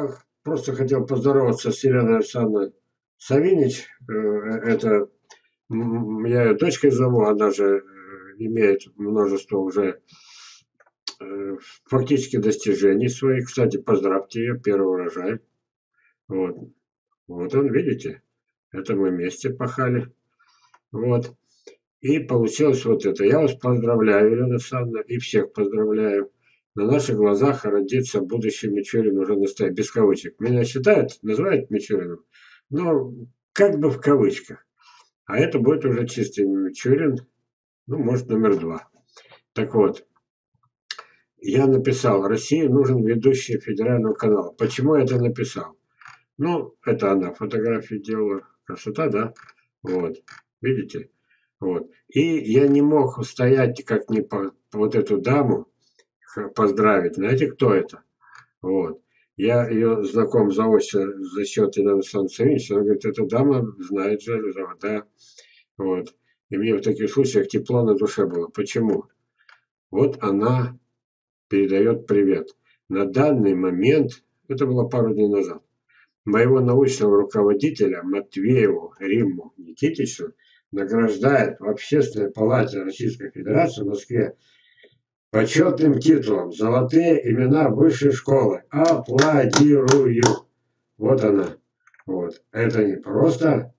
Я просто хотел поздороваться с Еленой Александровной Савинич. Это я ее дочкой зову, она же имеет множество уже фактически достижений своих. Кстати, поздравьте ее, первый урожай. Вот, вот он, видите, это мы вместе пахали. Вот. И получилось вот это. Я вас поздравляю, Елена Александровна, и всех поздравляю. На наших глазах родится будущий Мичурин уже настоящий, без кавычек. Меня считают, называют Мичуриным, но как бы в кавычках. А это будет уже чистый Мичурин, ну, может, номер 2. Так вот, я написал, России нужен ведущий федерального канала. Почему я это написал? Ну, это она фотографии делала. Красота, да? Вот. Видите? Вот. И я не мог устоять, как не вот эту даму поздравить. Знаете, кто это? Вот. Я ее знаком заочно за счет Елены Александровны. Она говорит, эта дама знает же, да. Вот. И мне в таких случаях тепло на душе было. Почему? Вот она передает привет. На данный момент, это было пару дней назад, моего научного руководителя Матвееву Римму Никитичу награждает в Общественной палате Российской Федерации в Москве почетным титулом «Золотые имена высшей школы». Аплодирую. Вот она. Вот. Это не просто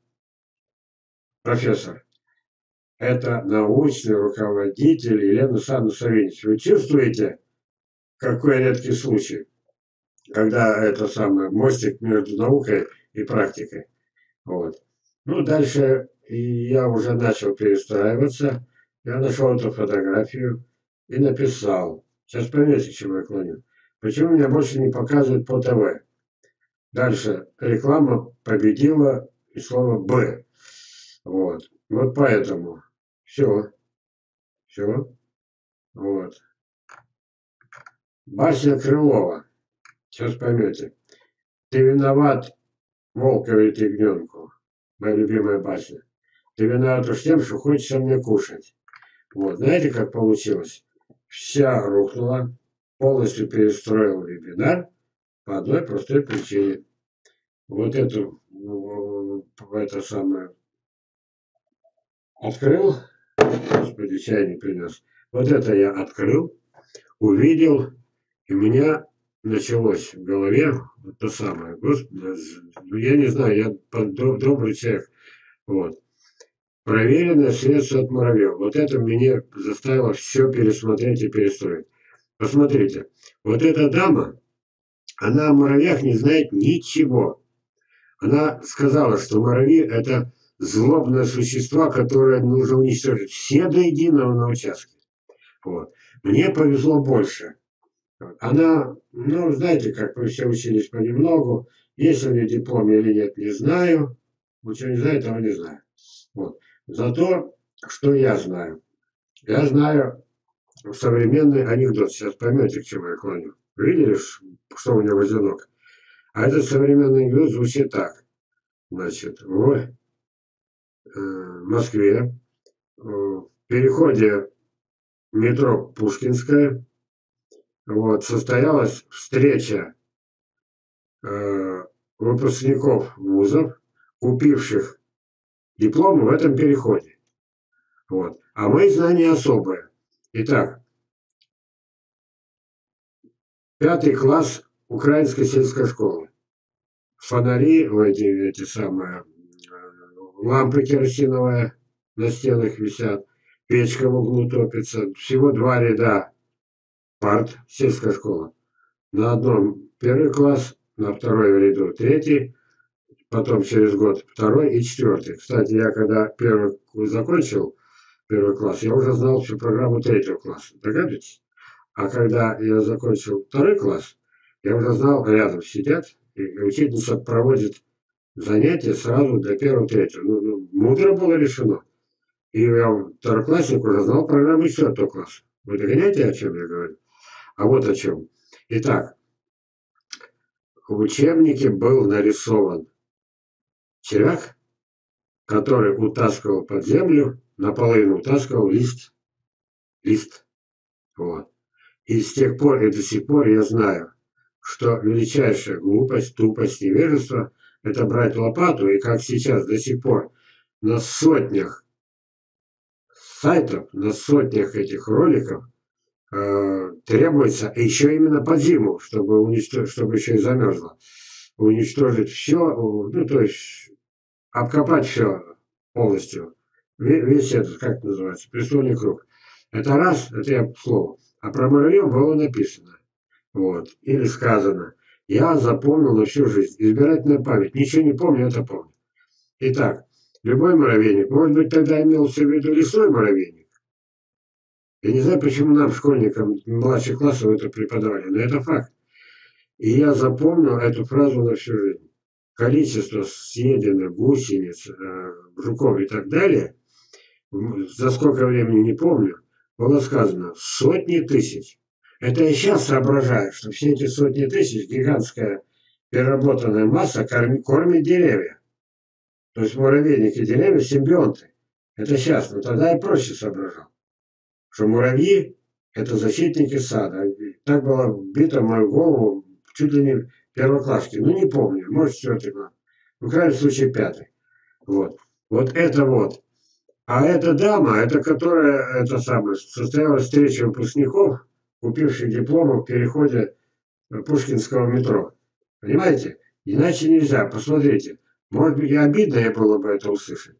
профессор. Это научный руководитель Елена Александровна Савинич. Вы чувствуете, какой редкий случай, когда это самое мостик между наукой и практикой. Вот. Ну, дальше я уже начал перестраиваться. Я нашел эту фотографию и написал. Сейчас поймете, к чему я клоню. Почему меня больше не показывают по ТВ? Дальше реклама победила и слово «Б». Вот. Вот поэтому. Все. Все. Вот. Басня Крылова. Сейчас поймете. Ты виноват, волк говорит ягненку. Моя любимая басня. Ты виноват уж тем, что хочется мне кушать. Вот. Знаете, как получилось? Вся рухнула, полностью перестроил вебинар по одной простой причине. Вот эту, это самое, открыл, господи, чай не принес. Вот это я открыл, увидел, и у меня началось в голове то самое. Господи, ну я не знаю, я добрый человек. Вот. Проверенное средство от муравьев. Вот это меня заставило все пересмотреть и перестроить. Посмотрите, вот эта дама, она о муравьях не знает ничего. Она сказала, что муравьи – это злобные существа, которые нужно уничтожить все до единого на участке. Вот. Мне повезло больше. Она, ну, знаете, как мы все учились понемногу. Есть у нее диплом или нет, не знаю. Вот что не знаю, того не знаю. Вот. Зато, что я знаю. Я знаю современный анекдот. Сейчас поймете, к чему я клоню. Видели, что у него одинок? А этот современный анекдот звучит так. Значит, в Москве, в переходе метро Пушкинская, вот, состоялась встреча выпускников вузов, купивших дипломы в этом переходе. Вот. А мои знания особые. Итак, 5 класс украинской сельской школы. Фонари, эти самые, лампы керосиновые на стенах висят, печка в углу топится. Всего 2 ряда парт, сельская школа. На одном 1 класс, на второй ряду 3, потом через год 2 и 4. Кстати, я когда первый закончил 1 класс, я уже знал всю программу 3 класса. Догадываетесь? А когда я закончил 2 класс, я уже знал, рядом сидят, и учительница проводит занятия сразу для 1-3. Ну, мудро было решено. И я второклассник уже знал программу 4 класса. Вы догоняете, о чем я говорю? А вот о чем. Итак, в учебнике был нарисован червяк, который утаскивал под землю, наполовину утаскивал лист. Вот. И с тех пор и до сих пор я знаю, что величайшая глупость, тупость, невежество — это брать лопату и, как сейчас до сих пор, на сотнях сайтов, на сотнях этих роликов требуется, еще именно под зиму, чтобы уничтожить, чтобы еще и замерзло, уничтожить все, ну то есть обкопать все полностью. Весь этот, как это называется, престольный круг. Это раз, это я к слову. А про муравьев было написано. Вот. Или сказано. Я запомнил на всю жизнь. Избирательная память. Ничего не помню, это помню. Итак, любой муравейник. Может быть, тогда имелся в виду лесной муравейник. Я не знаю, почему нам, школьникам младших классов, это преподавали, но это факт. И я запомнил эту фразу на всю жизнь. Количество съеденных гусениц, жуков и так далее, за сколько времени не помню, было сказано сотни тысяч. Это я сейчас соображаю, что все эти сотни тысяч, гигантская переработанная масса кормит деревья. То есть муравейники деревья симбионты. Это сейчас, но тогда я проще соображал, что муравьи — это защитники сада. Так было вбито в мою голову чуть ли не первоклассники. Ну, не помню, может, четвертый класс. В крайнем случае, пятый. Вот. Вот это вот. А эта дама, это которая, это самое, состоялась встреча выпускников, купивших дипломы в переходе Пушкинского метро. Понимаете? Иначе нельзя. Посмотрите. Может быть, и обидно я было бы это услышать.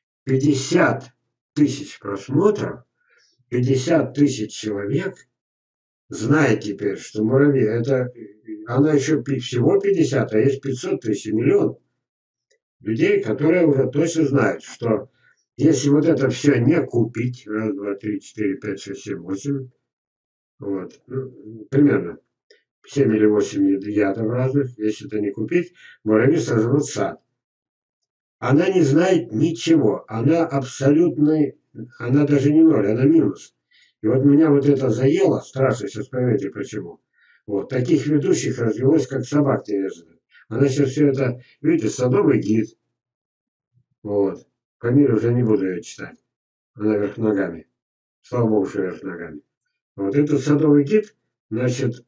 50 тысяч просмотров, 50 тысяч человек знает теперь, что муравьи, это, она еще всего 50, а есть 500 тысяч, миллион людей, которые уже точно знают, что если вот это все не купить, раз, два, три, четыре, пять, шесть, семь, восемь, вот, ну, примерно 7 или 8 ядов разных, если это не купить, муравьи сожрут сад. Она не знает ничего, она абсолютный, она даже не ноль, она минус. И вот меня вот это заело, страшно, сейчас поймете почему. Вот, таких ведущих развелось, как собак нерезанных. Она сейчас все это, видите, садовый гид, вот, фамилию уже не буду ее читать, она вверх ногами, слава богу, что вверх ногами. Вот этот садовый гид, значит,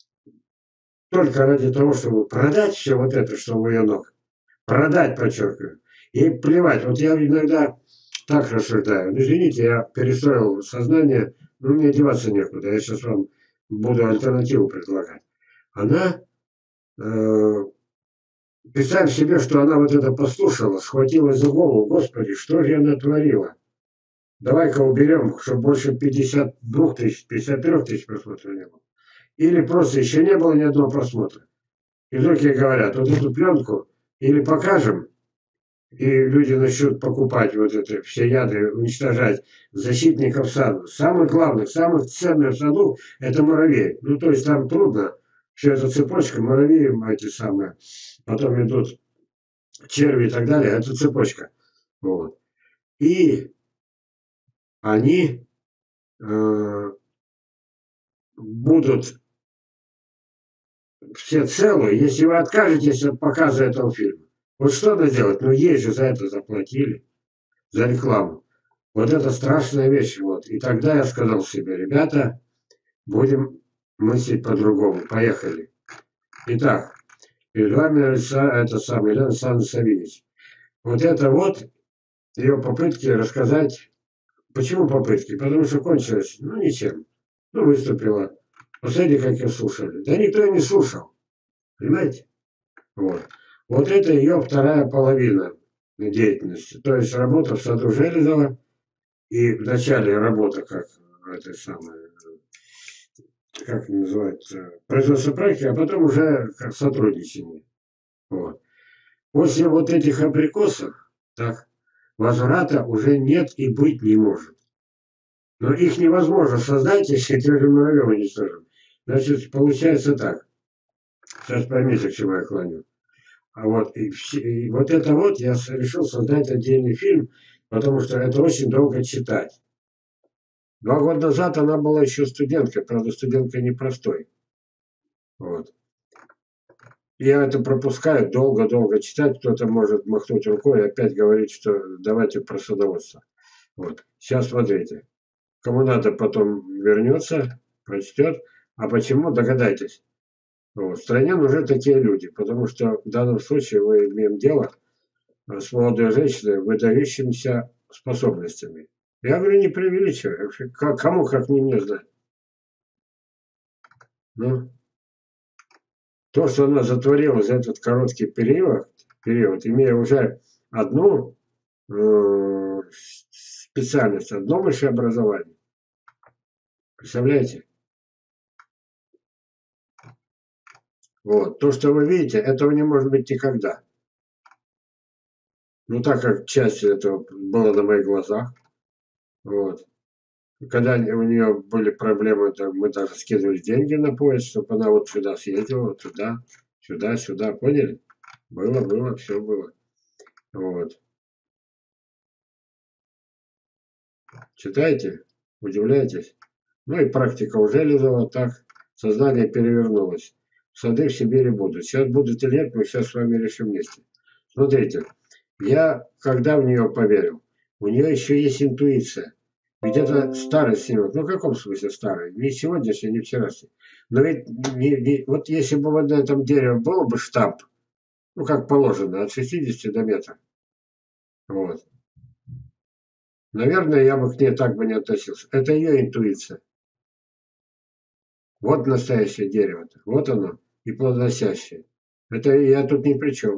только ради того, чтобы продать все вот это, что у ее ног, продать, подчеркиваю, ей плевать. Вот я иногда так рассуждаю. Ну, извините, я перестроил сознание, но мне деваться некуда. Я сейчас вам буду альтернативу предлагать. Она, э, представь себе, что она вот это послушала, схватилась за голову. Господи, что же я натворила? Давай-ка уберем, чтобы больше 52 тысяч, 53 тысяч просмотров не было. Или просто еще не было ни одного просмотра. И вдруг ей говорят, вот эту пленку или покажем, и люди начнут покупать вот это, все яды, уничтожать защитников сада. Самых главных, самых ценных в саду — это муравей. Ну, то есть там трудно. Все это цепочка, муравьи эти самые. Потом идут черви и так далее. Это цепочка. Вот. И они будут все целые, если вы откажетесь от показа этого фильма. Вот что надо делать? Ну, ей же за это заплатили, за рекламу. Вот это страшная вещь. Вот. И тогда я сказал себе, ребята, будем мыслить по-другому. Поехали. Итак, перед вами это самое, Елена Александровна Савинич. Вот это вот ее попытки рассказать. Почему попытки? Потому что кончилось, ну, ничем. Ну, выступила. Посмотрите, как ее слушали. Да никто и не слушал. Понимаете? Вот. Вот это ее вторая половина деятельности. То есть работа в саду Железова. И вначале работа как это самое, как называется, производство проекта, а потом уже как сотрудничание. Вот. После вот этих абрикосов, так, возврата уже нет и быть не может. Но их невозможно создать, если те же муравьев уничтожим. Значит, получается так. Сейчас поймите, к чему я клоню. А вот, и вот это вот я решил создать отдельный фильм, потому что это очень долго читать. 2 года назад она была еще студенткой, правда, студенткой непростой. Вот. Я это пропускаю, долго-долго читать, кто-то может махнуть рукой и опять говорить, что давайте про садоводство. Вот. Сейчас смотрите. Кому надо, потом вернется, прочтет. А почему, догадайтесь. Вот. В стране нужны такие люди, потому что в данном случае мы имеем дело с молодой женщиной, выдающимися способностями. Я говорю, не преувеличиваю. Кому, как не мне знать. Ну, то, что она затворила за этот короткий период имея уже одну специальность, одно высшее образование. Представляете? Вот. То, что вы видите, этого не может быть никогда. Ну, так как часть этого была на моих глазах. Вот. Когда у нее были проблемы, то мы даже скидывали деньги на поезд, чтобы она вот сюда съездила, вот туда, сюда, сюда. Поняли? Было, все было. Вот. Читайте, удивляйтесь. Ну и практика уже лежала так. Сознание перевернулось. Сады в Сибири будут. Сейчас будут или нет, мы сейчас с вами решим вместе. Смотрите, я когда в нее поверил, у нее еще есть интуиция. Ведь это старый снимок. Ну, в каком смысле старый? Не сегодняшний, не вчерашний. Но ведь вот если бы вот на этом дереве был бы штамп, ну, как положено, от 60 до метра, вот. Наверное, я бы к ней так бы не относился. Это ее интуиция. Вот настоящее дерево-то. Вот оно. И плодоносящее. Это я тут ни при чем.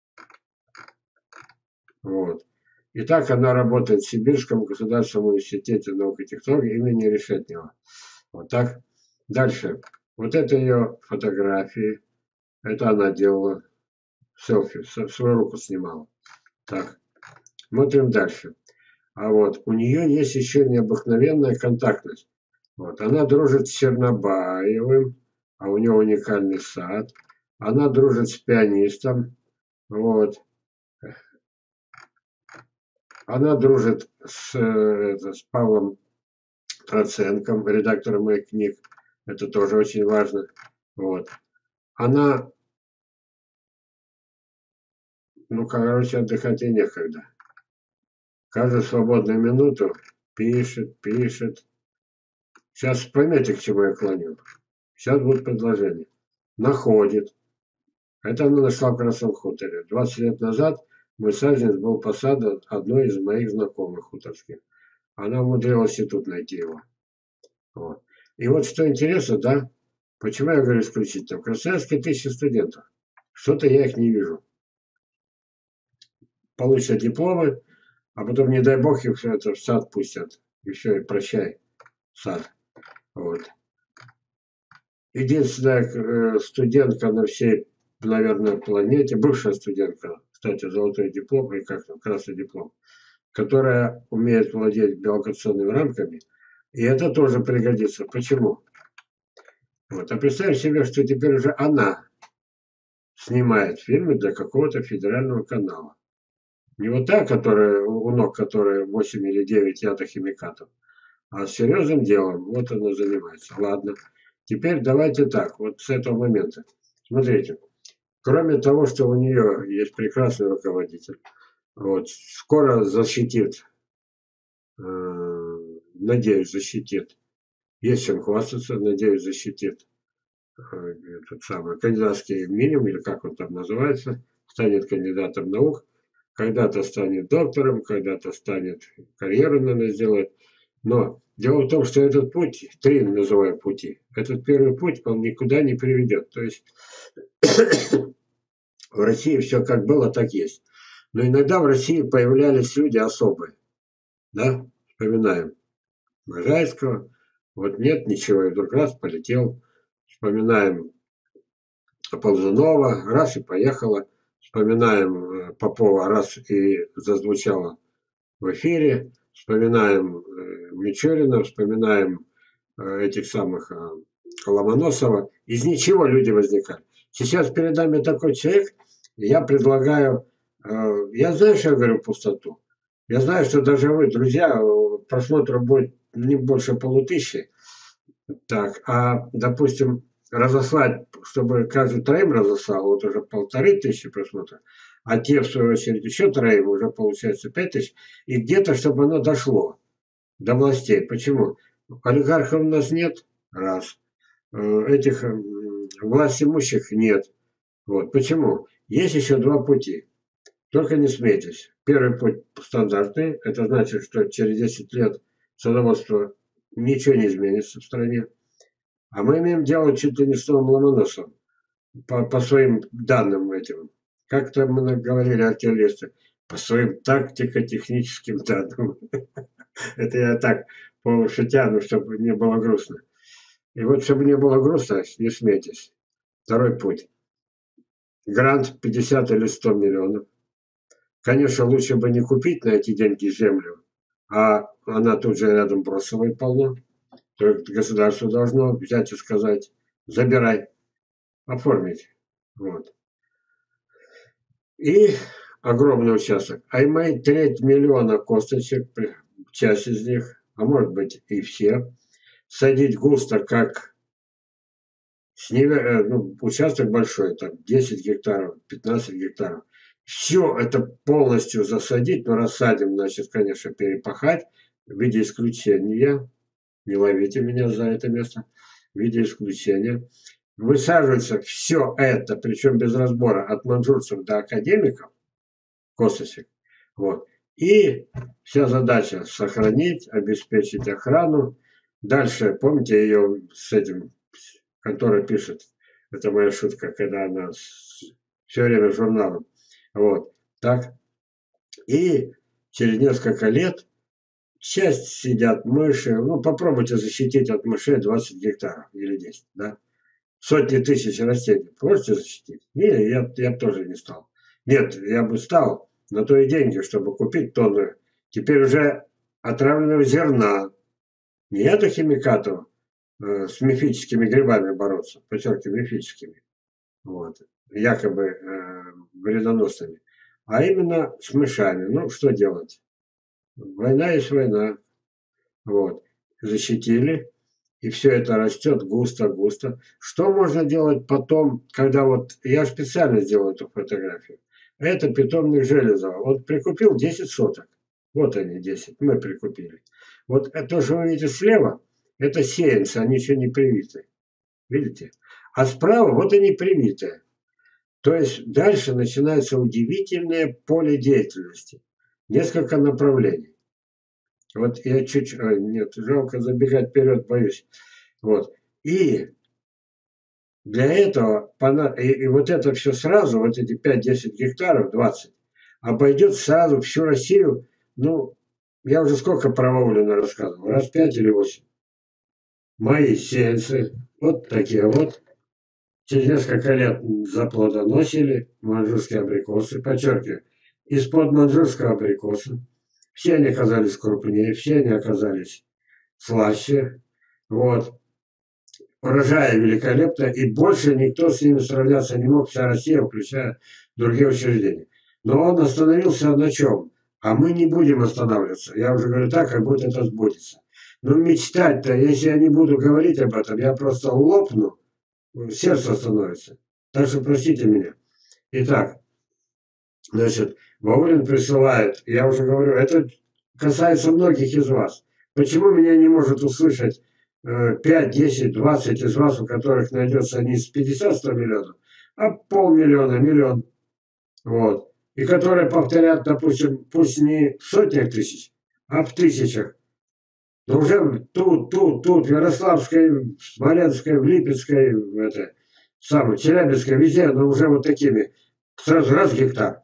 Вот. Итак, она работает в Сибирском государственном университете наук и технологий имени Решетнева. Вот так. Дальше. Вот это ее фотографии. Это она делала. Селфи. Свою руку снимала. Так. Смотрим дальше. А вот у нее есть еще необыкновенная контактность. Вот. Она дружит с Чернобаевым, а у него уникальный сад. Она дружит с пианистом. Вот. Она дружит с Павлом Троценком, редактором моих книг. Это тоже очень важно. Вот. Она, ну, короче, отдыхать ей некогда. Каждую свободную минуту пишет, пишет. Сейчас поймете, к чему я клоню. Сейчас будут предложения. Находит. Это она нашла в Красном хуторе. 20 лет назад мой саженец был посадан одной из моих знакомых хуторских. Она умудрилась и тут найти его. Вот. И вот что интересно, да, почему я говорю исключительно? В Красноярске 1000 студентов. Что-то я их не вижу. Получат дипломы, а потом, не дай бог, их все это в сад пустят. И все, и прощай, сад. Вот. Единственная студентка на всей, наверное, планете, бывшая студентка, кстати, золотой диплом, и как там, красный диплом, которая умеет владеть биолокационными рамками, и это тоже пригодится. Почему? Вот. А представь себе, что теперь уже она снимает фильмы для какого-то федерального канала. Не вот та, которая, у ног которая 8 или 9 ядохимикатов, а с серьезным делом. Вот она занимается. Ладно. Теперь давайте так, вот с этого момента. Смотрите, кроме того, что у нее есть прекрасный руководитель, вот, скоро защитит, надеюсь, защитит. Есть чем хвастаться, надеюсь, защитит этот самый кандидатский минимум, или как он там называется, станет кандидатом наук, когда-то станет доктором, когда-то станет карьеру, наверное, сделает. Но дело в том, что этот путь, три называю пути, этот первый путь, он никуда не приведет. То есть в России все как было, так есть. Но иногда в России появлялись люди особые. Да, вспоминаем Можайского. Вот нет ничего, и вдруг раз полетел. Вспоминаем Ползунова, раз и поехала. Вспоминаем Попова, раз и зазвучала в эфире. Вспоминаем Мичурина, вспоминаем этих самых Ломоносова. Из ничего люди возникали. Сейчас перед нами такой человек, и я предлагаю, я знаю, что я говорю пустоту. Я знаю, что даже вы, друзья, просмотров будет не больше 500. Так, а, допустим, разослать, чтобы каждый троим разослал, вот уже 1500 просмотров, а те, в свою очередь, еще троим, уже получается 5000, и где-то, чтобы оно дошло до властей. Почему? Олигархов у нас нет, раз. Этих власть имущих нет. Вот. Почему? Есть еще два пути. Только не смейтесь. Первый путь стандартный. Это значит, что через 10 лет садоводство ничего не изменится в стране. А мы имеем дело чуть ли не с новым Ломоносовым. По своим данным этим. Как-то мы говорили артиллеристы. По своим тактико-техническим данным. Это я так полушутя, ну, чтобы не было грустно. И вот, чтобы не было грустно, не смейтесь. Второй путь. Грант 50 или 100 миллионов. Конечно, лучше бы не купить на эти деньги землю, а она тут же рядом бросовой полно. Только государство должно взять и сказать, забирай, оформить. Вот. И огромный участок. А имеет 1/3 косточек, часть из них, а может быть и все, садить густо, как ну, участок большой, там 10 гектаров, 15 гектаров. Все это полностью засадить, но рассадим, значит, конечно, перепахать в виде исключения. Не ловите меня за это место. В виде исключения. Высаживается все это, причем без разбора, от манжурцев до академиков, косточек. Вот. И вся задача сохранить, обеспечить охрану. Дальше, помните, ее с этим, контора пишет, это моя шутка, когда она все время журналом. Вот. Так. И через несколько лет часть сидят мыши. Ну, попробуйте защитить от мышей 20 гектаров или 10, да? Сотни тысяч растений. Можете защитить? Не, я бы тоже не стал. Нет, я бы стал, на то и деньги, чтобы купить тонны. Теперь уже отравленного зерна. Не это химикатов с мифическими грибами бороться, подчеркиваю, мифическими. Вот. Якобы вредоносными. А именно с мышами. Ну, что делать? Война есть война. Вот. Защитили. И все это растет густо-густо. Что можно делать потом, когда вот... Я специально сделал эту фотографию. Это питомник Железова. Он прикупил 10 соток. Вот они 10. Мы прикупили. Вот то, что вы видите слева, это сеянцы. Они еще не привиты. Видите? А справа вот они привитые. То есть дальше начинается удивительное поле деятельности. Несколько направлений. Вот я чуть... Нет, жалко забегать вперед, боюсь. Вот. И для этого, и вот это все сразу, вот эти 5-10 гектаров, 20, обойдет сразу всю Россию, ну, я уже сколько про Вовлина рассказывал, раз 5 или 8. Мои сеянцы, вот такие вот, через несколько лет заплодоносили манжурские абрикосы, подчеркиваю, из-под манжурского абрикоса. Все они оказались крупнее, все они оказались слаще. Вот. Урожай великолепно, и больше никто с ними сравняться не мог, вся Россия, включая другие учреждения. Но он остановился на чем? А мы не будем останавливаться. Я уже говорю так, как будто это сбудется. Но мечтать-то, если я не буду говорить об этом, я просто лопну, сердце остановится. Так что простите меня. Итак, значит, Вовлин присылает, я уже говорю, это касается многих из вас. Почему меня не может услышать 5, 10, 20 из вас, у которых найдется не с 50-100 миллионов, а полмиллиона, миллион. Вот. И которые повторят, допустим, пусть не в сотнях тысяч, а в тысячах. Но уже тут, в Ярославской, в Смоленской, в Липецкой, Челябинской, везде, но уже вот такими. Сразу раз гектар.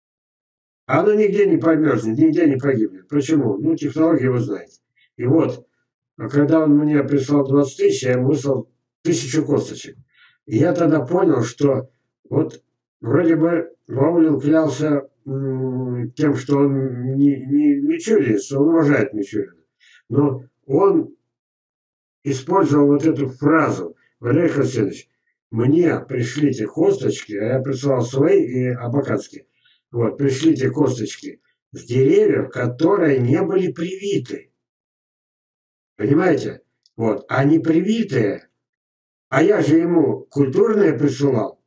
А оно нигде не померзнет, нигде не погибнет. Почему? Ну, технологии вы знаете. И вот, когда он мне прислал 20 тысяч, я ему выслал 1000 косточек. И я тогда понял, что вот вроде бы Вовлин клялся тем, что он не Мичурин, он уважает Мичурина. Но он использовал вот эту фразу: Валерий Хасенович, мне пришлите косточки, а я прислал свои и абаканские. Вот, пришлите косточки с деревьев, которые не были привиты. Понимаете? Вот, а не привитые, а я же ему культурные присылал.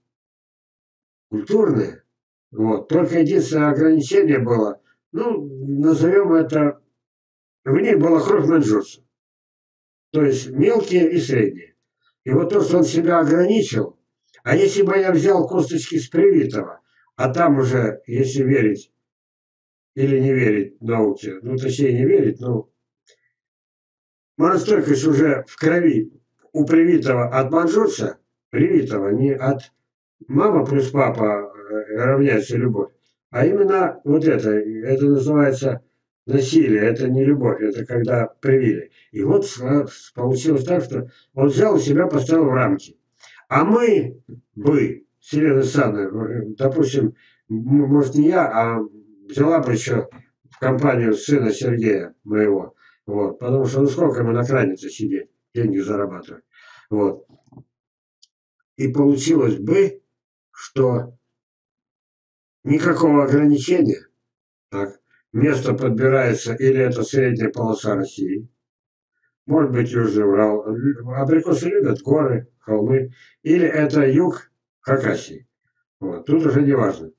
Культурные. Вот, только единственное ограничение было, ну, назовем это, в них была кровь манжурцев. То есть мелкие и средние. И вот то, что он себя ограничил, а если бы я взял косточки с привитого, а там уже, если верить или не верить науке, ну, точнее, не верить, ну, моностойкость уже в крови у привитого от манжурца, привитого, не от мама плюс папа равняется любовь, а именно вот это называется насилие, это не любовь, это когда привили. И вот получилось так, что он взял и себя поставил в рамки. А мы бы, с Еленой Александровной, допустим, может не я, а взяла бы еще в компанию сына Сергея моего, вот, потому что ну сколько ему на кранице сидеть, деньги зарабатывать, вот. И получилось бы, что никакого ограничения, так, место подбирается или это средняя полоса России, может быть Южный Урал, абрикосы любят горы, холмы, или это юг Хакасии, вот, тут уже не важно.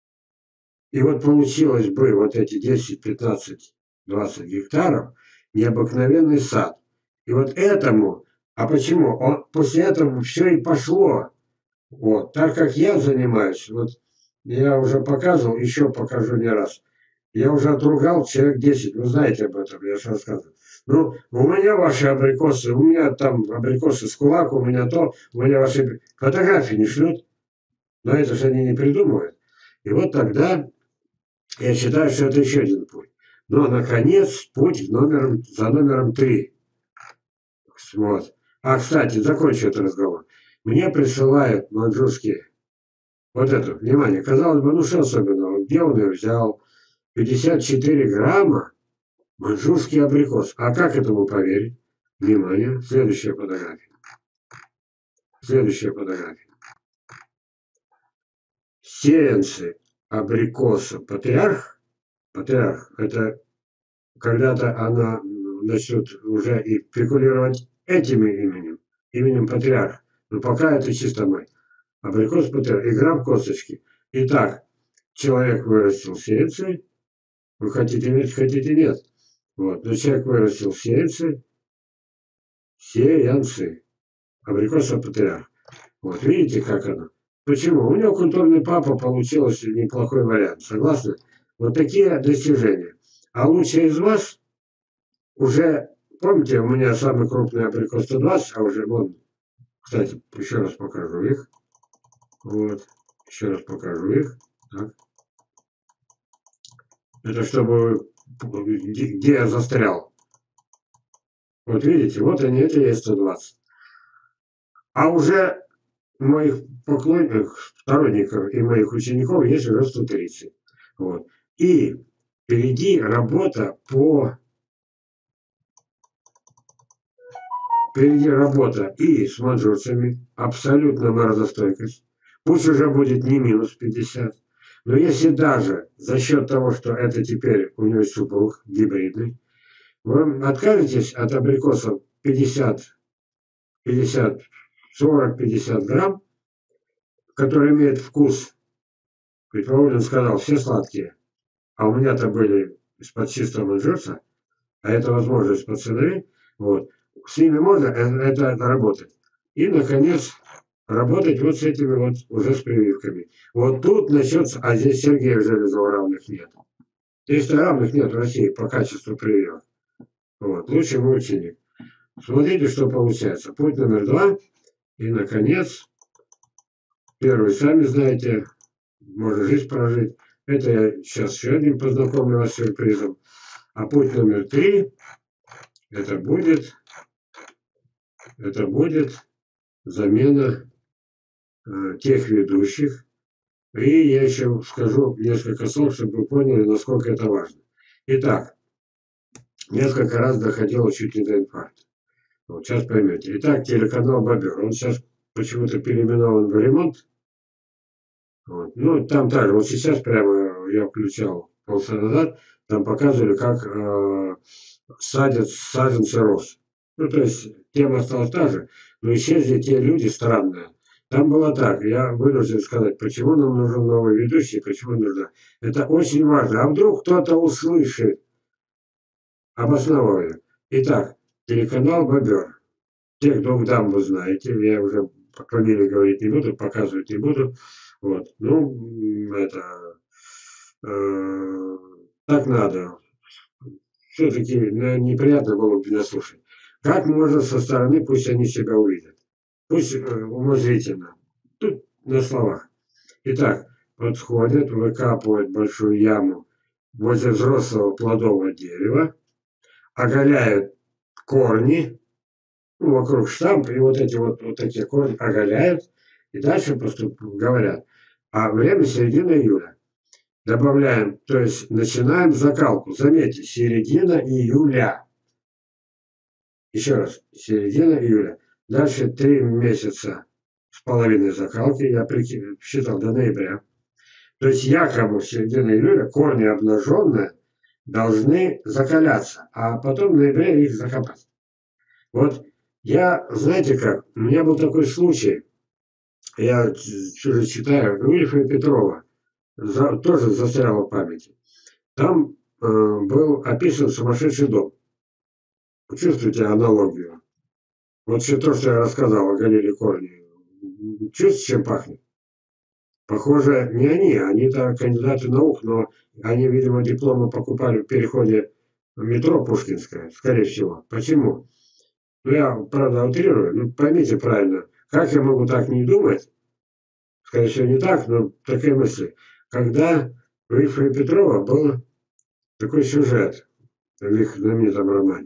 И вот получилось бы вот эти 10, 15, 20 гектаров необыкновенный сад. И вот этому, а почему? После этого все и пошло. Вот, так как я занимаюсь, вот я уже показывал, еще покажу не раз. Я уже отругал человек 10, вы знаете об этом, я же рассказывал. Ну, у меня ваши абрикосы, у меня там абрикосы с кулак, у меня то, у меня ваши фотографии не шлют, но это же они не придумывают. И вот тогда я считаю, что это еще один путь. Но, наконец, путь за номером 3. Вот. А, кстати, закончу этот разговор. Мне присылают маньчжурские вот это, внимание, казалось бы, ну что особенного, где он ее взял? 54 грамма маньчжурский абрикос. А как этому поверить? Внимание, следующая фотография. Следующая фотография. Сеянцы абрикоса патриарх. Патриарх, это когда-то она начнет уже и спекулировать этим именем, именем патриарх. Но пока это чисто мой. Абрикос патриарх. Игра в косточки. Итак, человек вырастил сеянцы. Вы хотите верить, хотите нет. Вот. Но человек вырастил сеянцы. Сеянцы. Абрикоса патриарх. Вот видите, как оно. Почему? У него культурный папа, получился неплохой вариант. Согласны? Вот такие достижения. А лучшие из вас уже, помните, у меня самый крупный абрикос 120, а уже вон, кстати, еще раз покажу их. Вот, еще раз покажу их. Так. Это чтобы, где я застрял. Вот видите, вот они, это есть 120. А уже моих поклонников, сторонников и моих учеников есть уже 130. Вот. И впереди работа Впереди работа и с маньчжурцами, абсолютно морозостойкость. Пусть уже будет не минус 50. Но если даже за счет того, что это теперь у него супруг гибридный, вы откажетесь от абрикосов 50, 50, 40-50 грамм, который имеет вкус, ведь Володин сказал, все сладкие, а у меня-то были из-под чистого маньчжурца, а это возможно из-под сыновей, вот, с ними можно это работать. И, наконец, работать вот с этими вот уже с прививками. Вот тут начнется, а здесь Сергея Железова равных нет. 300 равных нет в России по качеству прививок. Вот, лучший мой ученик. Смотрите, что получается. Путь номер 2. И, наконец, первый, сами знаете, можно жизнь прожить. Это я сейчас еще один познакомлю вас с сюрпризом. А путь номер 3, это будет замена тех ведущих. И я еще скажу несколько слов, чтобы вы поняли, насколько это важно. Итак, несколько раз доходило чуть не до инфаркта. Вот сейчас поймете. Итак, телеканал Бобер. Он сейчас почему-то переименован в Ремонт. Вот. Ну, там также, вот сейчас прямо я включал полчаса назад, там показывали, как садят саженцы роз. Ну, то есть тема осталась та же, но исчезли те люди странные. Там было так, я вынужден сказать, почему нам нужен новый ведущий, почему нужно. Это очень важно. А вдруг кто-то услышит, обосновывая. Итак, телеканал Бобер. Тех двух дам вы знаете, я уже по фамилии говорить не буду, показывать не буду. Вот. Ну, это так надо. Все-таки неприятно было бы меня слушать. Как можно со стороны, пусть они себя увидят. Пусть умозрительно. Тут на словах. Итак, подходят, выкапывают большую яму возле взрослого плодового дерева, оголяют корни, ну, вокруг штамп, и вот эти вот такие корни оголяют, и дальше говорят. А время середина июля. Добавляем, то есть начинаем закалку. Заметьте, середина июля. Еще раз, середина июля. Дальше 3 месяца с половиной закалки, я считал, до ноября. То есть якобы в середине июля корни обнаженные должны закаляться, а потом в ноябре их закопать. Вот я, знаете как, у меня был такой случай, я что-то читаю, Ильфа и Петрова, тоже застряло в памяти. Там был описан сумасшедший дом. Чувствуете аналогию? Вот все то, что я рассказал о Галиле Корни, чувствуете, чем пахнет? Похоже, не они, они-то кандидаты наук, но они, видимо, дипломы покупали в переходе в метро Пушкинское, скорее всего. Почему? Ну, я, правда, утрирую, ну, поймите правильно, как я могу так не думать? Скорее всего, не так, но такие мысли. Когда у Ильфа и Петрова был такой сюжет в их знаменитом романе.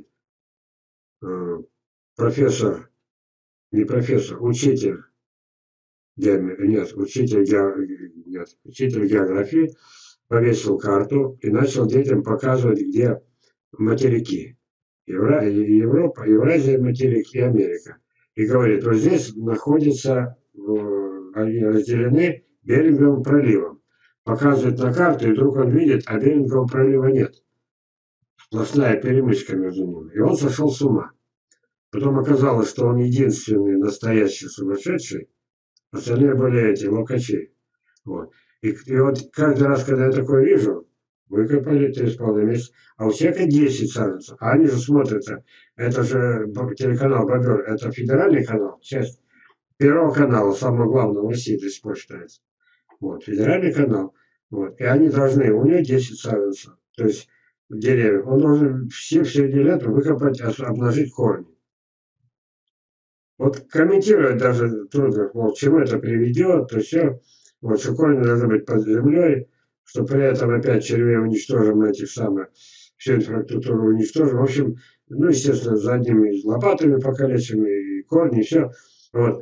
Профессор, не профессор, учитель, нет, учитель географии повесил карту и начал детям показывать, где материки. Европа, Евразия, материк и Америка. И говорит, вот здесь находятся, они разделены Беринговым проливом. Показывает на карту, и вдруг он видит, а Берингового пролива нет. Сплошная перемычка между ними. И он сошел с ума. Потом оказалось, что он единственный настоящий сумасшедший, остальные были эти локачи. Вот. И вот каждый раз, когда я такое вижу, выкопали 3,5 месяца, а у всех и 10 саженцев. А они же смотрятся, это же телеканал Бобер, это федеральный канал, часть Первого канала, самого главного в России до сих пор считается. Вот, федеральный канал. Вот. И они должны, у него 10 саженцев, то есть деревьев. Он должен все в середине лета выкопать, обнажить корни. Вот комментировать даже трудно, мол, к чему это приведет, то все. Вот, что корни должны быть под землей, что при этом опять червей уничтожим этих самых, всю инфраструктуру уничтожим. В общем, ну, естественно, за одними лопатами покалечим, и корни, и все. Вот.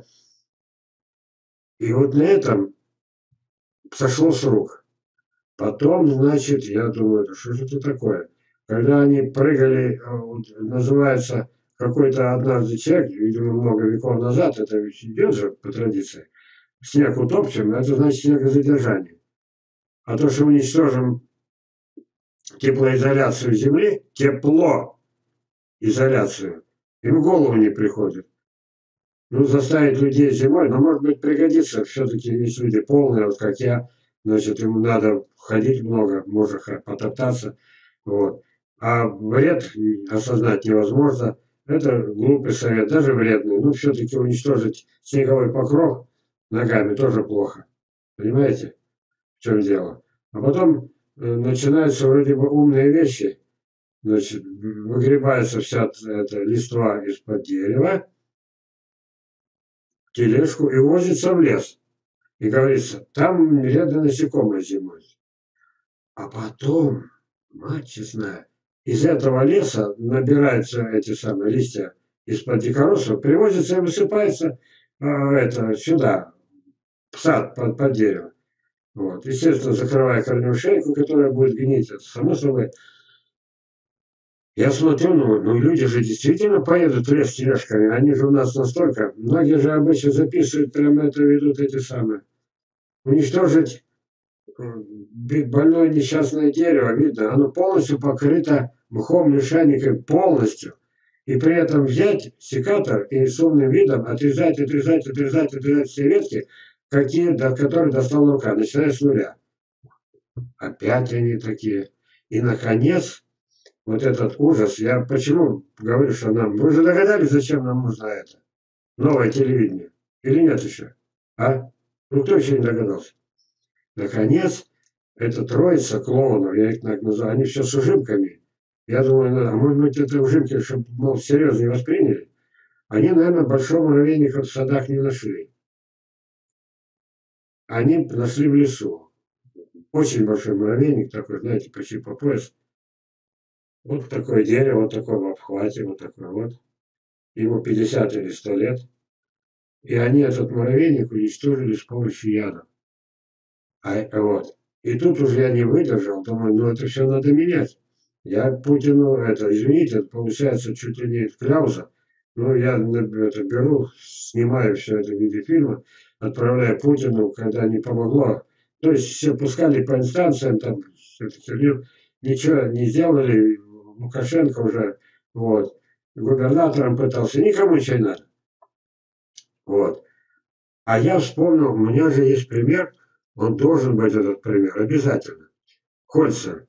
И вот на этом сошло с рук. Потом, значит, я думаю, что же это такое? Когда они прыгали, называется, какой-то однажды человек, видимо, много веков назад, это ведь идет же по традиции, снег утопчем, это значит снегозадержание. А то, что уничтожим теплоизоляцию Земли, теплоизоляцию, им в голову не приходит. Ну, заставить людей зимой, но, может быть, пригодится. Все-таки есть люди полные, вот как я, значит, им надо ходить много, можно потоптаться. Вот. А вред осознать невозможно. Это глупый совет, даже вредный. Ну, все-таки уничтожить снеговой покров ногами тоже плохо. Понимаете, в чем дело? А потом начинаются вроде бы умные вещи. Значит, выгребается вся эта листва из-под дерева, тележку и возится в лес. И говорится, там рядом насекомые зимой. А потом, мать честная, из этого леса набираются эти самые листья из-под дикоросов, привозятся и высыпается это сюда, в сад под дерево. Вот. Естественно, закрывая корневую шейку, которая будет гнить, это само собой. Я смотрю, ну люди же действительно поедут в лес с тележками, они же у нас настолько, многие же обычно записывают, прямо это ведут эти самые. Уничтожить больное несчастное дерево, видно, оно полностью покрыто мхом, лишайником, полностью. И при этом взять секатор и с умным видом отрезать все ветки, которые достала рука, начиная с нуля. Опять они такие. И, наконец, вот этот ужас, я почему говорю, что нам, вы же догадались, зачем нам нужно это? Новое телевидение. Или нет еще? А? Ну, кто еще не догадался? Наконец, эта троица клоунов, я их так называю, они все с ужимками. Я думаю, ну, а может быть, это ужимки, чтобы, мол, серьезно не восприняли. Они, наверное, большого муравейника в садах не нашли. Они нашли в лесу. Очень большой муравейник, такой, знаете, почти по пояс. Вот такое дерево, вот такое в обхвате, вот такое вот. Ему 50 или 100 лет. И они этот муравейник уничтожили с помощью яда. Вот. И тут уже я не выдержал, думаю, ну это все надо менять. Я Путину, это, извините, это получается чуть ли не кляуза. Ну, я это беру, снимаю все это в виде фильма, отправляю Путину, когда не помогло. То есть все пускали по инстанциям, там, эту херню, ничего не сделали, Лукашенко уже, вот, губернатором пытался, никому ничего не надо. Вот. А я вспомнил, у меня же есть пример, он должен быть этот пример, обязательно. Хольцер.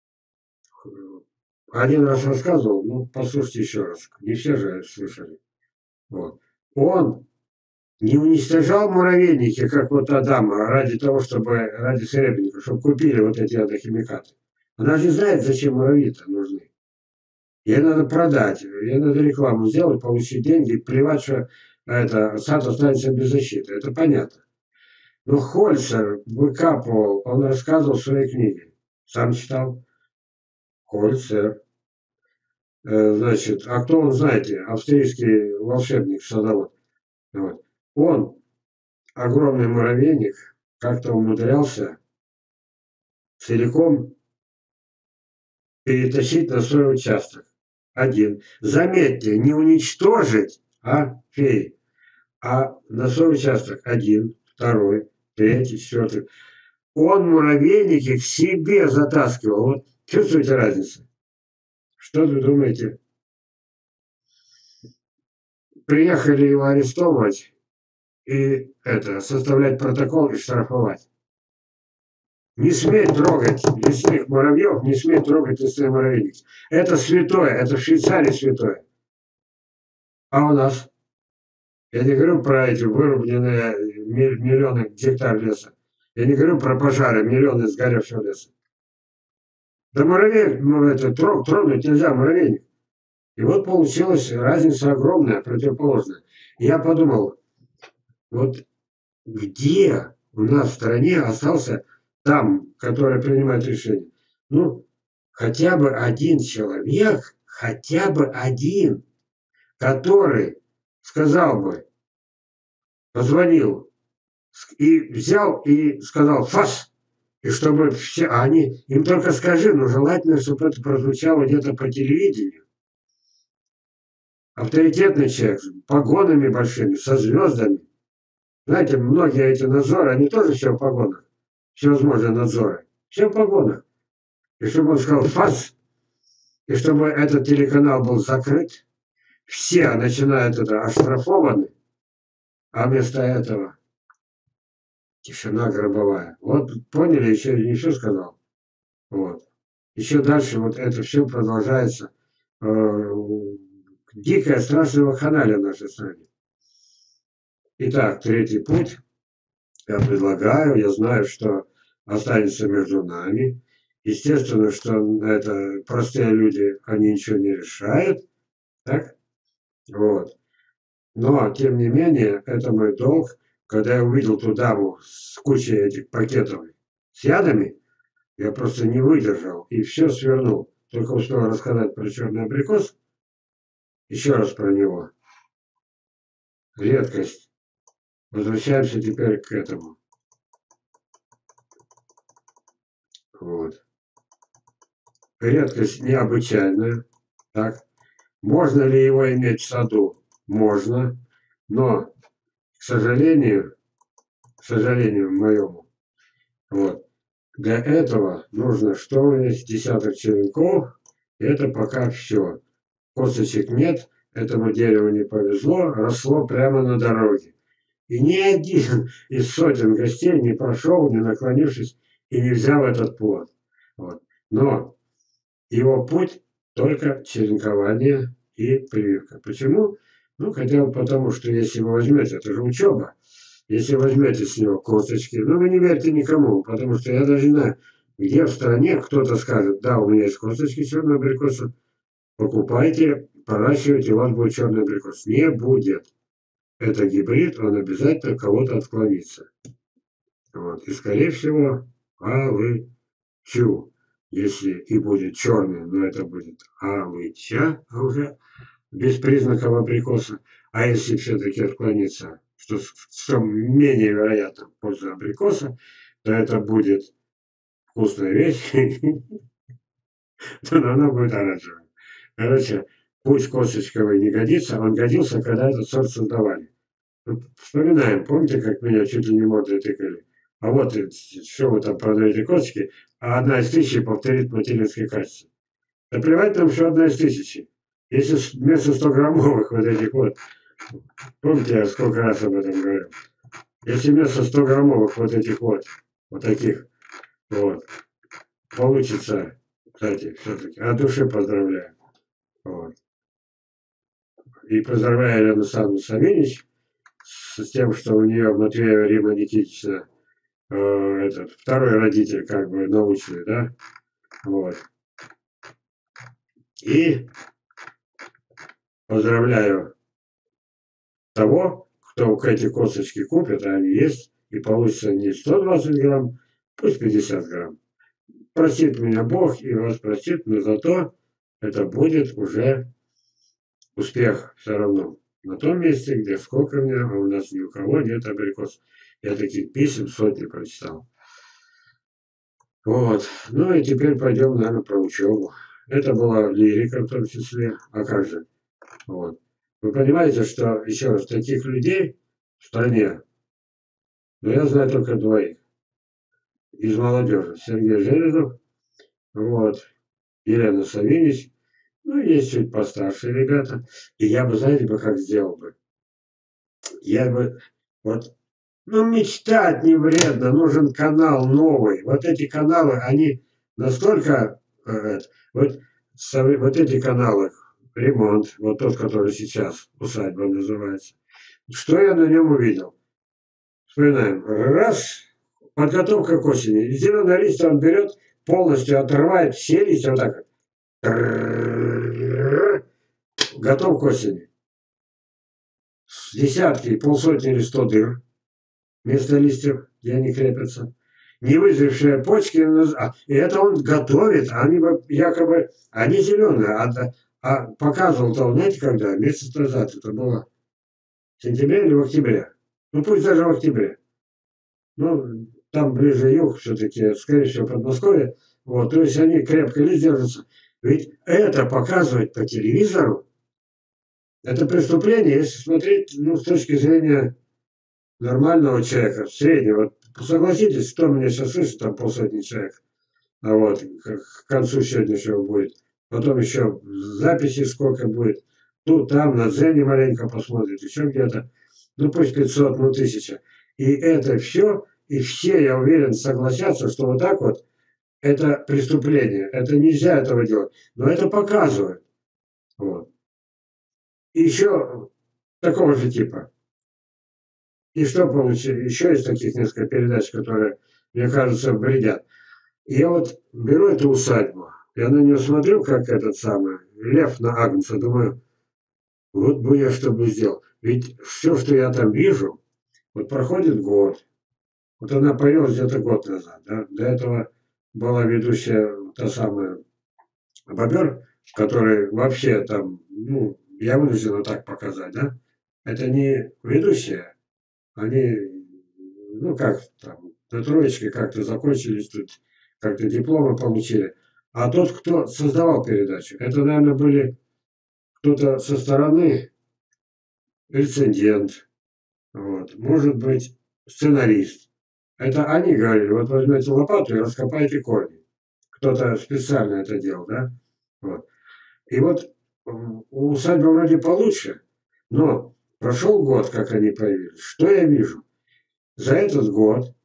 Один раз рассказывал, ну, послушайте еще раз. Не все же слышали. Вот. Он не уничтожал муравейники, как вот Адама, ради того, чтобы, ради серебряника, чтобы купили вот эти химикаты. Она же знает, зачем муравьи-то нужны. Ей надо продать, ей надо рекламу сделать, получить деньги, плевать, что это, сад останется без защиты. Это понятно. Но Хольцер выкапывал, он рассказывал в своей книге. Сам читал? Хольцер. Значит, а кто он, знаете, австрийский волшебник-садовод. Вот. Он, огромный муравейник, как-то умудрялся целиком перетащить на свой участок. Один. Заметьте, не уничтожить, феи, а на свой участок один, второй, третий, четвертый. Он муравейники к себе затаскивал. Вот чувствуете разницу? Что вы думаете? Приехали его арестовывать и это, составлять протокол и штрафовать. Не смей трогать лесных муравьев, не смей трогать лесные муравейники. Это святое, это в Швейцарии святое. А у нас? Я не говорю про эти вырубленные миллионы гектар леса. Я не говорю про пожары, миллионы сгоревшего леса. Да муравей, ну, это, тронуть нельзя муравейник. И вот получилась разница огромная, противоположная. Я подумал, вот где у нас в стране остался там, который принимает решение? Ну, хотя бы один человек, хотя бы один, который сказал бы, позвонил и взял и сказал «фас», и чтобы все, они, им только скажи, но желательно, чтобы это прозвучало где-то по телевидению. Авторитетный человек с погонами большими, со звездами. Знаете, многие эти надзоры, они тоже все в погонах. Всевозможные надзоры. Все в погонах. И чтобы он сказал «фас», и чтобы этот телеканал был закрыт, все начинают это оштрафованы, а вместо этого тишина гробовая. Вот поняли, еще не все сказал. Вот. Еще дальше вот это все продолжается. Дикая страшная вакханалия в нашей стране. Итак, третий путь. Я предлагаю, я знаю, что останется между нами. Естественно, что это простые люди, они ничего не решают. Так? Вот. Но, тем не менее, это мой долг. Когда я увидел ту даму с кучей этих пакетов с ядами, я просто не выдержал и все свернул. Только успел рассказать про черный абрикос. Еще раз про него. Редкость. Возвращаемся теперь к этому. Вот. Редкость необычайная. Так. Можно ли его иметь в саду? Можно. Но, к сожалению моему, вот, для этого нужно, что у меня есть десяток черенков, и это пока все. Косточек нет, этому дереву не повезло, росло прямо на дороге. И ни один из сотен гостей не прошел, не наклонившись и не взял этот плод. Вот. Но его путь только черенкование и прививка. Почему? Ну, хотя бы потому, что если вы возьмете, это же учеба, если возьмете с него косточки, ну, вы не верьте никому, потому что я даже не знаю, где в стране кто-то скажет, да, у меня есть косточки черного абрикоса, покупайте, поращивайте, у вас будет черный абрикос. Не будет. Это гибрид, он обязательно кого-то отклонится. Вот. И, скорее всего, алычу. Если и будет черный, но это будет алыча, уже без признаков абрикоса. А если все-таки отклонится, что менее вероятно в пользу абрикоса, то это будет вкусная вещь, то она будет оранжевая. Короче, пусть косточковый не годится, он годился, когда этот сорт создавали. Вспоминаем, помните, как меня чуть ли не мордой тыкали? А вот, что вы там продаете косточки, а одна из тысячи повторит материнское качество. Да плевать там, что одна из тысячи. Если вместо 100-граммовых вот этих вот, помните, я сколько раз об этом говорил, если вместо 100-граммовых вот этих вот таких, вот, получится, кстати, все-таки, от души поздравляю. Вот. И поздравляю Елену Александровну Савельич с тем, что у нее Матвея Рима Никитична этот второй родитель, как бы научный, да, вот. И поздравляю того, кто эти косточки купит, а они есть, и получится не 120 грамм, пусть 50 грамм. Простит меня Бог и вас простит, но зато это будет уже успех все равно. На том месте, где сколько у меня, а у нас ни у кого нет абрикос. Я таких писем сотни прочитал. Вот. Ну и теперь пойдем, наверное, про учебу. Это была лирика в том числе. А как же? Вот. Вы понимаете, что, еще раз, таких людей в стране, но я знаю только двоих. Из молодежи. Сергей Железов, вот, Елена Савинич, ну, есть чуть постарше ребята. И я бы, знаете, бы как сделал бы? Я бы, вот, ну, мечтать не вредно, нужен канал новый. Вот эти каналы, они настолько, вот, вот эти каналы, ремонт, вот тот, который сейчас усадьба называется. Что я на нем увидел? Вспоминаем. Раз, подготовка к осени. Зеленый лист он берет, полностью отрывает все листья вот так. Готов к осени. Десятки, полсотни или 100 дыр вместо листьев, где они крепятся. Не вызревшие почки, и это он готовит, они якобы, они зеленые, а показывал-то он, знаете, когда? Месяц назад это было. В сентябре или в октябре? Ну пусть даже в октябре. Ну, там ближе юг все-таки, скорее всего, Подмосковье. Вот, то есть они крепко лишь держатся. Ведь это показывать по телевизору, это преступление, если смотреть, ну, с точки зрения нормального человека, среднего. Вот, согласитесь, кто меня сейчас слышит, там полсотни человек. А вот, к концу сегодняшнего будет. Потом еще записи сколько будет. Ну, там на Дзене маленько посмотрит, еще где-то. Ну, пусть 500, ну, 1000. И это все, и все, я уверен, согласятся, что вот так вот это преступление. Это нельзя этого делать. Но это показывает. Вот. И еще такого же типа. И что получили? Еще есть таких несколько передач, которые, мне кажется, вредят. И я вот беру эту усадьбу, я на нее смотрю, как этот самый лев на Агнца, думаю, вот бы я что бы сделал. Ведь все, что я там вижу, вот проходит год. Вот она появилась где-то год назад. Да? До этого была ведущая та самая Бобер, который вообще там, ну, я вынужден так показать, да? Это не ведущая, они, ну как там, на троечке как-то закончились тут, как-то дипломы получили. А тот, кто создавал передачу, это, наверное, были кто-то со стороны, рецензент, вот, может быть, сценарист. Это они говорили, вот возьмете лопату и раскопайте корни. Кто-то специально это делал, да? Вот. И вот у усадьбы вроде получше, но прошел год, как они появились. Что я вижу? За этот год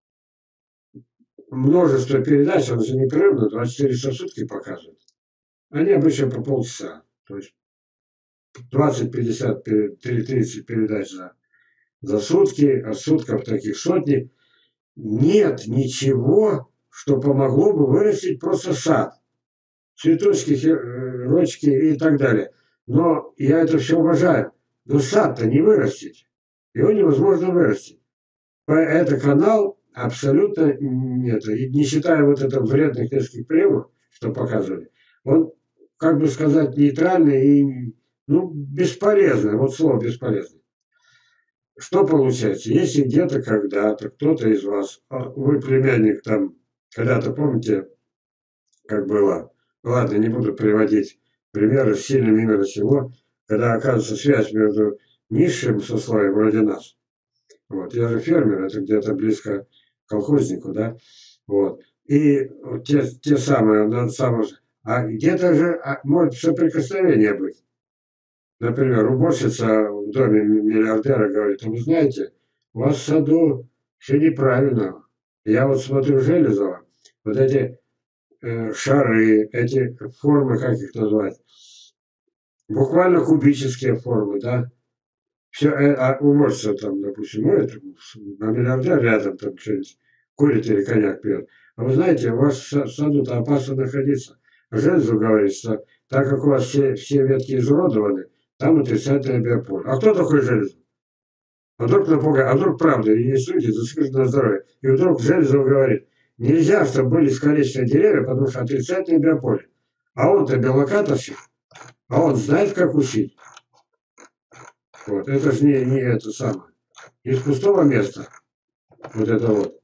множество передач, он же непрерывно 24 часа в сутки показывает. Они обычно по полчаса. То есть 20, 50, 30 передач за сутки, а сутков таких сотни. Нет ничего, что помогло бы вырастить просто сад. Цветочки, рочки и так далее. Но я это все уважаю. Но сад-то не вырастить. Его невозможно вырастить. Это канал абсолютно нет. И не считая вот это вредных нескольких приемов, что показывали, он, как бы сказать, нейтральный и ну, бесполезный. Вот слово бесполезный. Что получается? Если где-то когда-то кто-то из вас, вы племянник там, когда-то помните, как было, ладно, не буду приводить примеры с сильными мира сего, когда оказывается связь между низшим сословием вроде нас. Вот, я же фермер, это где-то близко к колхознику, да, вот. И вот те самые, а где-то же может соприкосновение быть. Например, уборщица в доме миллиардера говорит: а вы знаете, у вас в саду все неправильно. Я вот смотрю Железово, вот эти шары, эти формы, как их назвать, буквально кубические формы, да. Все, уборщица там, допустим, моет, а миллиардер рядом там что-нибудь курит или коньяк пьет. А вы знаете, у вас в саду-то опасно находиться. А Железов говорит, что так как у вас все ветки изуродованы, там отрицательный биополь. А кто такой Железов? А вдруг напугает, а вдруг правда, и есть люди зациклены на здоровье. И вдруг Железов говорит: нельзя, чтобы были искалечены деревья, потому что отрицательный биополе. А он-то белокатовщик, а он знает, как учить. Вот, это же не это самое. Из пустого места. Вот это вот.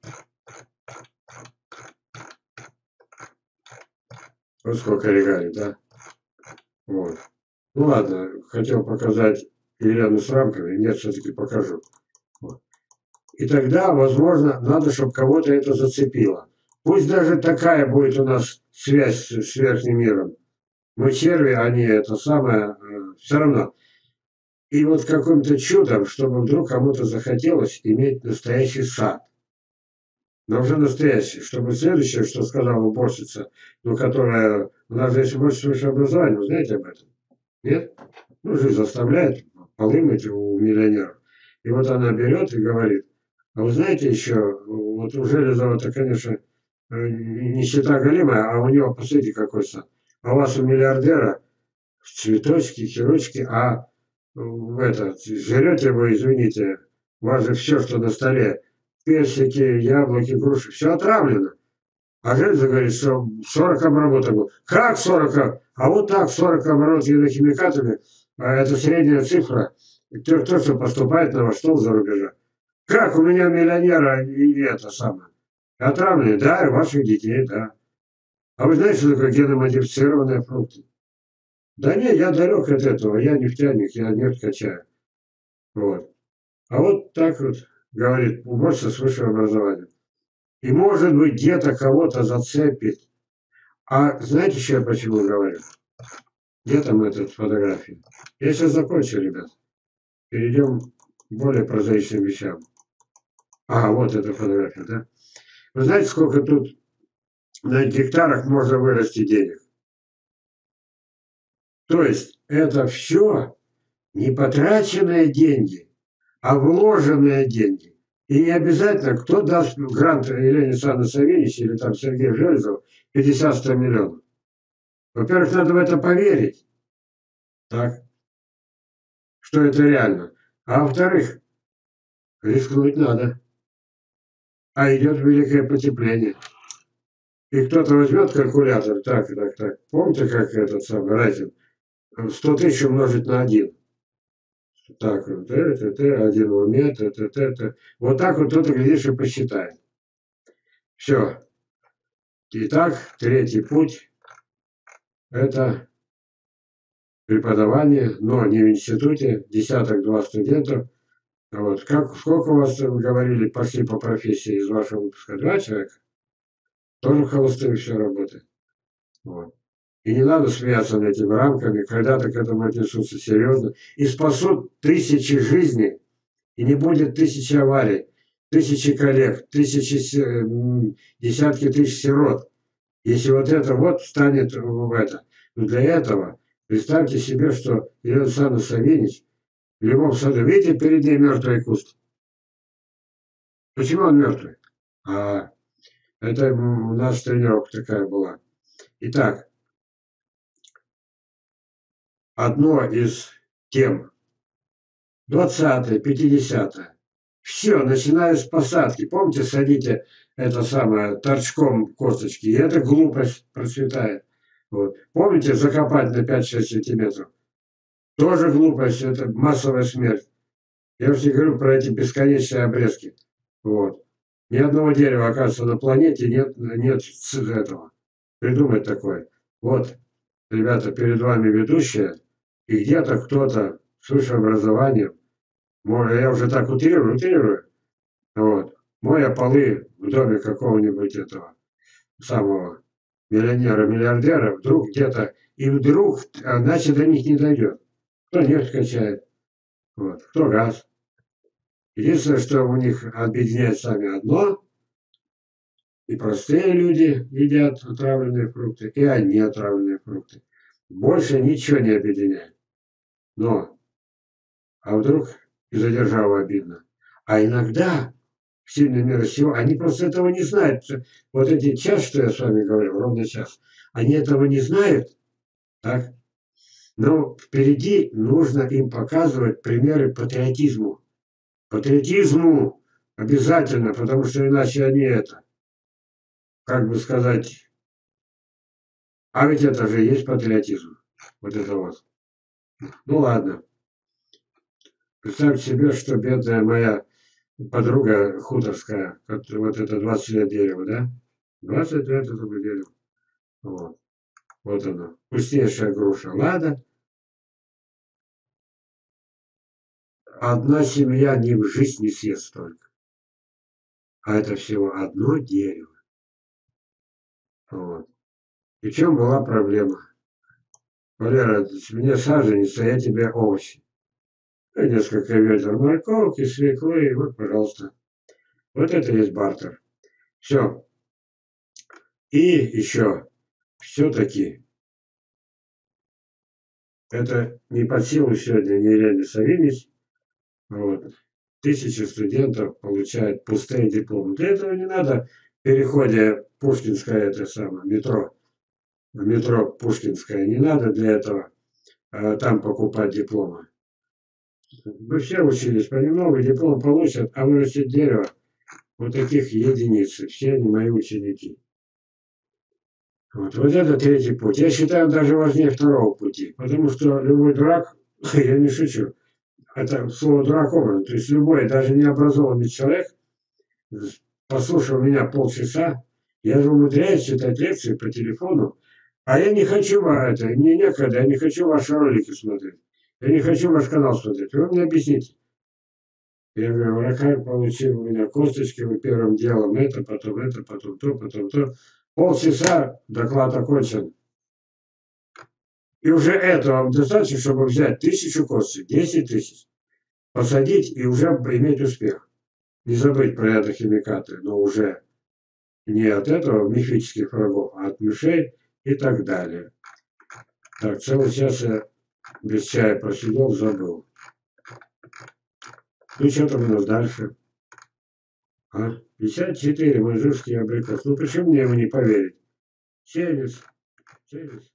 Вот сколько регалий, да? Вот. Ну ладно, хотел показать Елену с рамками, нет, все-таки покажу. Вот. И тогда, возможно, надо, чтобы кого-то это зацепило. Пусть даже такая будет у нас связь с верхним миром. Мы черви, они это самое, все равно. И вот каким-то чудом, чтобы вдруг кому-то захотелось иметь настоящий сад. Но уже настоящий, чтобы следующее, что сказала уборщица, ну, которая, у нас же есть больше высшее образование, вы знаете об этом? Нет? Ну, жизнь заставляет полы мыть у миллионеров. И вот она берет и говорит: а вы знаете еще, вот у Железова-то, конечно, нищета голимая, а у него, посмотрите, какой сад. А у вас у миллиардера цветочки, херочки, а это, жрете вы, извините, у вас же все, что на столе, персики, яблоки, груши, все отравлено. А Железов говорит, что 40 обработок было. Как 40? А вот так 40 оборотов химикатами, это средняя цифра. То, что поступает на ваш стол за рубежа. Как у меня миллионера и это самое. Отравленные, да, и ваших детей, да. А вы знаете, что такое геномодифицированные фрукты? Да не, я далек от этого, я нефтяник, я нефть качаю. Вот. А вот так вот говорит уборщица с высшим образованием. И может быть где-то кого-то зацепит. А знаете, что я почему говорю? Где там эта фотография? Я сейчас закончу, ребят. Перейдем к более прозаичным вещам. А, вот эта фотография, да? Вы знаете, сколько тут на гектарах можно вырасти денег? То есть это все не потраченные деньги, а вложенные деньги. И не обязательно, кто даст грант Елене Александровне Савельич или там Сергею Железову 50-100 миллионов. Во-первых, надо в это поверить, так, что это реально. А во-вторых, рискнуть надо. А идет великое потепление. И кто-то возьмет калькулятор, так. Помните, как этот самый Райкин? 100 тысяч умножить на 1. Так, вот, один в уме, Вот так вот кто-то, глядишь, и посчитает. Все. Итак, третий путь – это преподавание, но не в институте, десяток-два студентов. Вот. Сколько у вас, вы говорили, пошли по профессии из вашего выпуска? 2 человека? Тоже холостые все работают. Вот. И не надо смеяться над этими рамками, когда-то к этому отнесутся серьезно. И спасут тысячи жизней, и не будет тысячи аварий, тысячи коллег, десятки тысяч сирот. Если вот это вот станет в это. Но для Представьте себе, что Елена Александровна Савинич в любом саду, видите, перед ней мертвый куст. Почему он мертвый? А, это у нас тренировка такая была. Итак, одно из тем 20-е, 50-е. Все, начиная с посадки. Помните, садите это самое торчком косточки, и эта глупость процветает. Вот. Помните, закопать на 5-6 сантиметров? Тоже глупость, это массовая смерть. Я уже не говорю про эти бесконечные обрезки. Вот. Ни одного дерева, оказывается, на планете нет этого. Придумать такое. Вот, ребята, перед вами ведущая, и где-то кто-то с высшим образованием, может, я уже так утрирую, вот, моя полы в доме какого-нибудь этого самого миллионера, миллиардера, вдруг где-то, и вдруг, иначе до них не дойдет. Кто нефть качает, вот, кто газ. Единственное, что у них объединяет сами одно, и простые люди едят отравленные фрукты, и они отравленные фрукты. Больше ничего не объединяет. Но, а вдруг из-за державы обидно. А иногда, в сильной мере всего, они просто этого не знают. Вот эти час, что я с вами говорил, ровно час, они этого не знают, так? Но впереди нужно им показывать примеры патриотизму. Патриотизму обязательно, потому что иначе они это, как бы сказать, а ведь это же и есть патриотизм. Вот это вот. Ну ладно. Представьте себе, что бедная моя подруга хуторская, вот это 20 лет дерева, да? 20 лет этому дереву. Вот. Вот оно. Вкуснейшая груша. Ладно. Одна семья ни в жизнь не съест столько. А это всего одно дерево. Вот. И в чем была проблема? Валера, мне саженец, а я тебе овощи. И несколько ведер морковки, свеклы, и вот, пожалуйста. Вот это есть бартер. Все. И еще, все-таки, это не под силу сегодня Елене Савинич. Вот. Тысячи студентов получают пустые дипломы. Для этого не надо в переходе Пушкинское, это самое, метро Пушкинское, не надо для этого там покупать дипломы. Вы все учились понемногу, диплом получат, а вырастет дерево. Вот таких единицы. Все они мои ученики. Вот это третий путь. Я считаю, даже важнее второго пути. Потому что любой дурак, я не шучу, это слово дураком, то есть любой, даже необразованный человек, послушал меня полчаса, я же умудряюсь читать лекции по телефону, а я не хочу это, мне некогда, я не хочу ваши ролики смотреть. Я не хочу ваш канал смотреть. Вы мне объясните. Я говорю, врача получил у меня косточки, вы первым делом это, потом то, потом то. Полчаса доклад окончен. И уже этого достаточно, чтобы взять 1000 косточек, 10 тысяч, посадить и уже иметь успех. Не забыть про ядохимикаты, но уже не от этого мифических врагов, а от мышей и так далее. Так, целый час я без чая просидел, забыл. Ну, что там у нас дальше? 54 маньчжурский абрикос. Ну, почему мне его не поверить? Через.